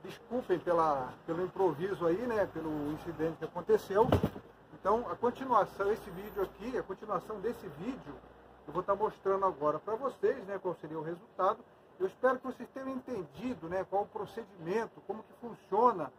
Desculpem pelo improviso aí, né, pelo incidente que aconteceu. Então, a continuação desse vídeo, eu vou estar mostrando agora para vocês, né, qual seria o resultado. Eu espero que vocês tenham entendido, né, qual o procedimento, como que funciona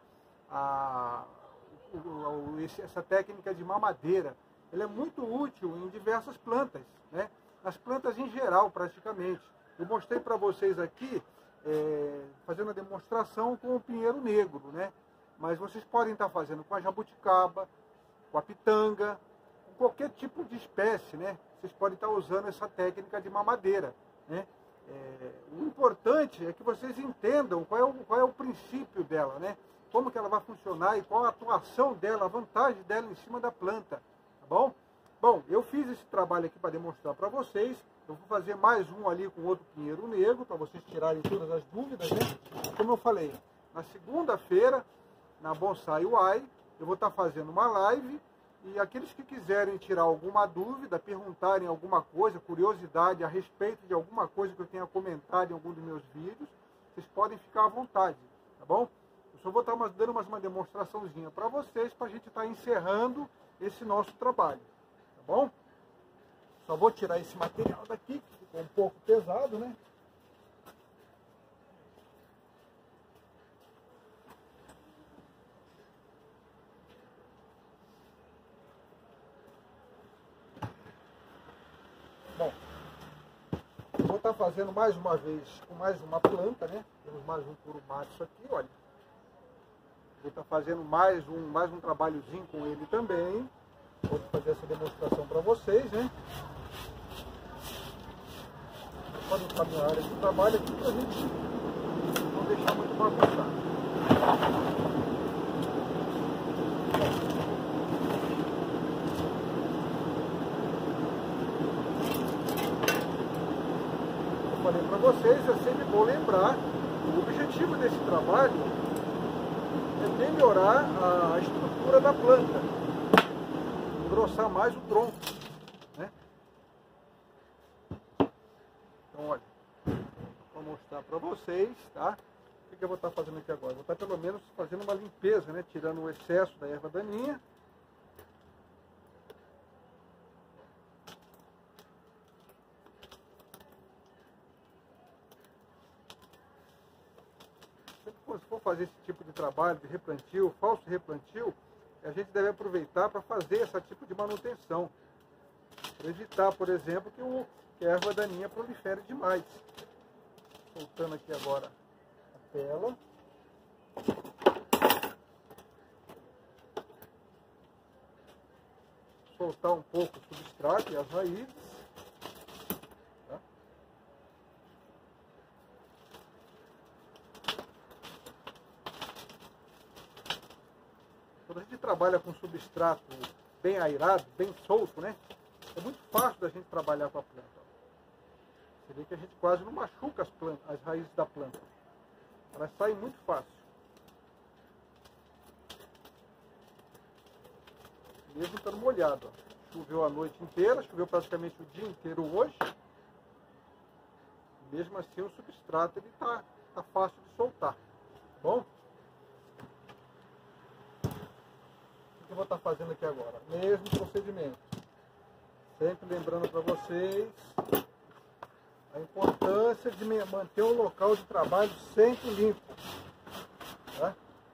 essa técnica de mamadeira. Ela é muito útil em diversas plantas, né, nas plantas em geral, praticamente. Eu mostrei para vocês aqui, fazendo a demonstração com o pinheiro negro, né, mas vocês podem estar fazendo com a jabuticaba, com a pitanga, com qualquer tipo de espécie, né? Vocês podem estar usando essa técnica de mamadeira, né? O importante é que vocês entendam qual é o princípio dela, né? Como que ela vai funcionar e qual a atuação dela, a vantagem dela em cima da planta, tá bom? Bom, eu fiz esse trabalho aqui para demonstrar para vocês. Eu vou fazer mais um ali com outro pinheiro negro, para vocês tirarem todas as dúvidas, né? Como eu falei, na segunda-feira, na Bonsai Uai, eu vou estar fazendo uma live e aqueles que quiserem tirar alguma dúvida, perguntarem alguma coisa, curiosidade a respeito de alguma coisa que eu tenha comentado em algum dos meus vídeos, vocês podem ficar à vontade, tá bom? Eu só vou estar dando mais uma demonstraçãozinha para vocês, para a gente estar encerrando esse nosso trabalho, tá bom? Só vou tirar esse material daqui, que ficou um pouco pesado, né? Bom, vou estar fazendo mais uma vez com mais uma planta, né? Temos mais um curumatsu aqui, olha. Vou estar fazendo mais um trabalhozinho com ele também. Vou fazer essa demonstração para vocês, né? Pode caminhar a área de trabalho aqui para a gente não deixar muito bagunçado. Falei para vocês, é sempre bom lembrar, o objetivo desse trabalho é melhorar a estrutura da planta, engrossar mais o tronco, né? Então, olha, vou mostrar para vocês, tá? O que eu vou estar fazendo aqui agora? Vou estar pelo menos fazendo uma limpeza, né? Tirando o excesso da erva daninha. Se for fazer esse tipo de trabalho de replantio, falso replantio, a gente deve aproveitar para fazer esse tipo de manutenção. Para evitar, por exemplo, que a erva daninha prolifere demais. Soltando aqui agora a tela. Soltar um pouco o substrato e as raízes. Quando a gente trabalha com substrato bem airado, bem solto, né? É muito fácil da gente trabalhar com a planta. Você vê que a gente quase não machuca as raízes da planta. Elas saem muito fácil. Mesmo estando molhado. Ó. Choveu a noite inteira, choveu praticamente o dia inteiro hoje. Mesmo assim o substrato ele tá fácil de soltar. Tá bom? Que eu vou estar fazendo aqui agora, mesmo procedimento, sempre lembrando para vocês a importância de manter o local de trabalho sempre limpo, tá?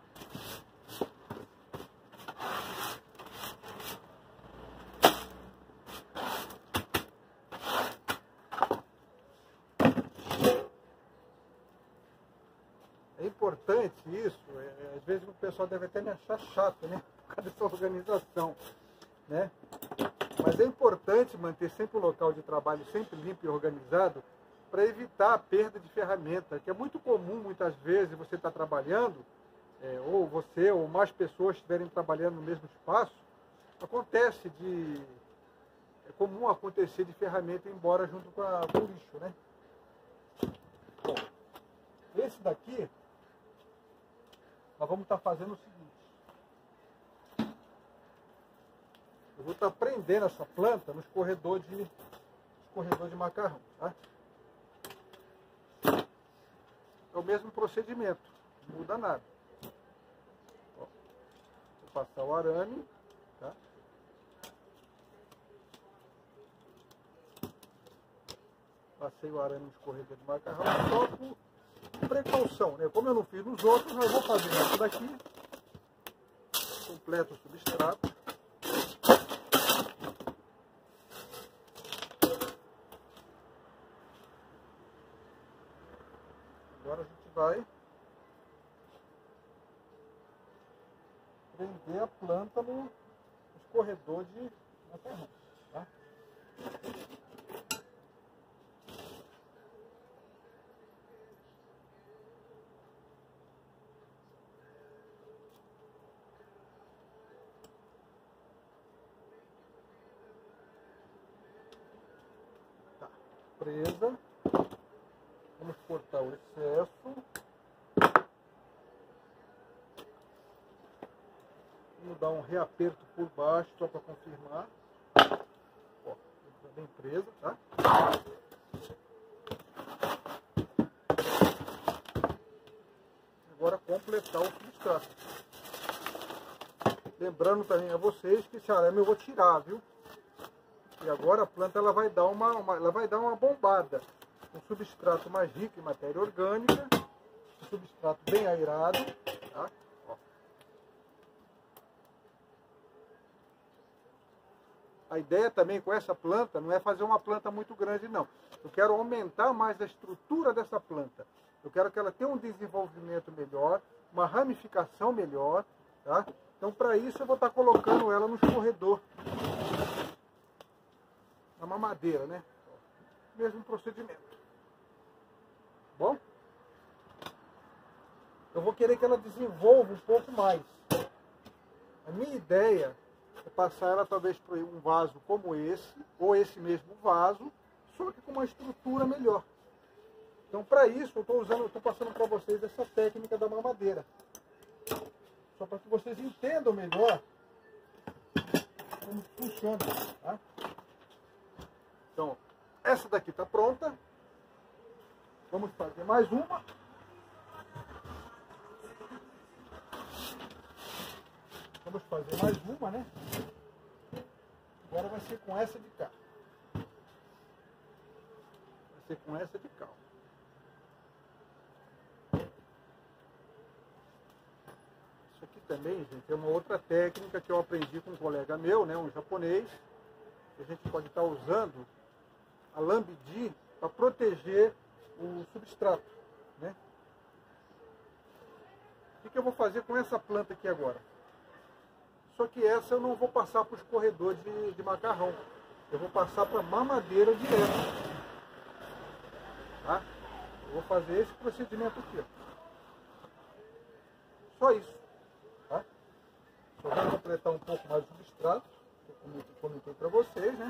É importante isso, às vezes o pessoal deve até me achar chato, né? Por causa dessa organização, né? Mas é importante manter sempre o local de trabalho sempre limpo e organizado para evitar a perda de ferramenta, que é muito comum muitas vezes você estar trabalhando, ou você ou mais pessoas estiverem trabalhando no mesmo espaço, é comum acontecer de ferramenta ir embora junto com o lixo, né? Bom, esse daqui nós vamos estar fazendo o seguinte. Eu vou estar prendendo essa planta no escorredor de macarrão, tá? É o mesmo procedimento, Não muda nada. Ó, vou passar o arame, tá? Passei o arame no escorredor de macarrão, só por precaução, né? Como eu não fiz nos outros, eu vou fazer essa daqui. Completo o substrato. Agora a gente vai prender a planta no escorredor de macarrão, tá? Tá, presa. Vamos cortar o excesso. Vamos dar um reaperto por baixo, só para confirmar. Ó, tá bem presa, tá? Agora completar o substrato. Lembrando também a vocês que esse arame eu vou tirar, viu? E agora a planta ela vai dar uma bombada. Um substrato mais rico em matéria orgânica, um substrato bem aerado, tá? Ó. A ideia também com essa planta não é fazer uma planta muito grande, não. Eu quero aumentar mais a estrutura dessa planta. Eu quero que ela tenha um desenvolvimento melhor, uma ramificação melhor, tá? Então, para isso, eu vou estar colocando ela no escorredor, na mamadeira, né? Mesmo procedimento. Bom? Eu vou querer que ela desenvolva um pouco mais. A minha ideia é passar ela talvez por um vaso como esse, ou esse mesmo vaso, só que com uma estrutura melhor. Então, para isso, eu estou passando para vocês essa técnica da mamadeira. Só para que vocês entendam melhor como funciona, tá? Então, essa daqui está pronta. Vamos fazer mais uma. Vamos fazer mais uma, né? Agora vai ser com essa de cá. Vai ser com essa de cá. Isso aqui também, gente, é uma outra técnica que eu aprendi com um colega meu, né? Um japonês. A gente pode estar usando a lambidi para proteger o substrato, né? O que eu vou fazer com essa planta aqui agora? Só que essa eu não vou passar para o escorredor de macarrão. Eu vou passar para a mamadeira direto. Tá? Eu vou fazer esse procedimento aqui. Ó. Só isso. Tá? Só vou completar um pouco mais o substrato, como eu comentei para vocês, né?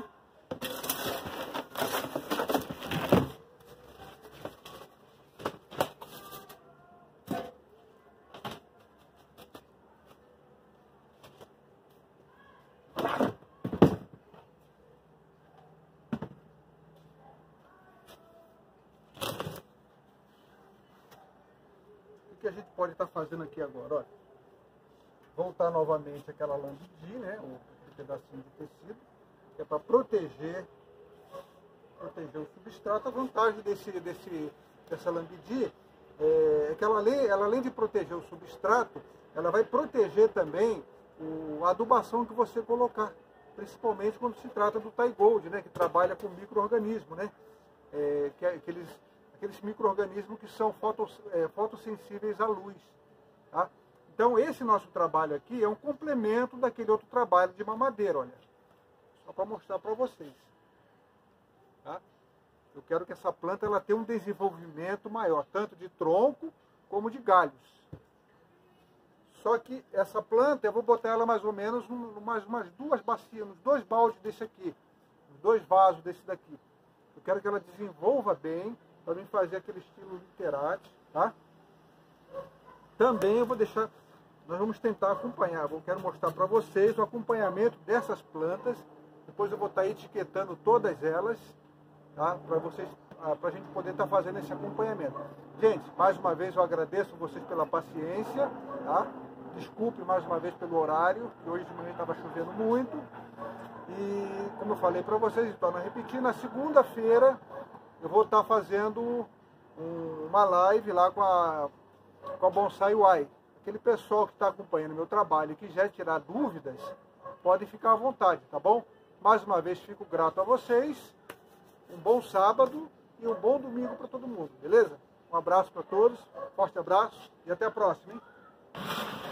O que a gente pode estar fazendo aqui agora? Olha, voltar novamente aquela lambidi, né? Um pedacinho de tecido, que é para proteger o substrato. A vantagem dessa lambidi é que ela além de proteger o substrato, ela vai proteger também a adubação que você colocar, principalmente quando se trata do Thai Gold, né? Que trabalha com micro-organismo, né? Aqueles micro-organismos que são fotossensíveis à luz. Tá? Então, esse nosso trabalho aqui é um complemento daquele outro trabalho de mamadeira, olha. Só para mostrar para vocês. Tá? Eu quero que essa planta ela tenha um desenvolvimento maior, tanto de tronco como de galhos. Só que essa planta, eu vou botar ela mais ou menos umas duas bacias, uns 2 baldes desse aqui, uns 2 vasos desse daqui. Eu quero que ela desenvolva bem, para mim fazer aquele estilo literate, tá? Também eu vou deixar, nós vamos tentar acompanhar, eu quero mostrar para vocês o acompanhamento dessas plantas, depois eu vou estar etiquetando todas elas, tá? Para vocês para a gente poder estar fazendo esse acompanhamento. Gente, mais uma vez eu agradeço vocês pela paciência, tá? Desculpe mais uma vez pelo horário, que hoje de manhã estava chovendo muito. E como eu falei para vocês, torno a repetir, na segunda-feira eu vou estar fazendo uma live lá com a Bonsai Uai. Aquele pessoal que está acompanhando meu trabalho e quiser tirar dúvidas, podem ficar à vontade, tá bom? Mais uma vez fico grato a vocês, um bom sábado e um bom domingo para todo mundo, beleza? Um abraço para todos, forte abraço e até a próxima, hein?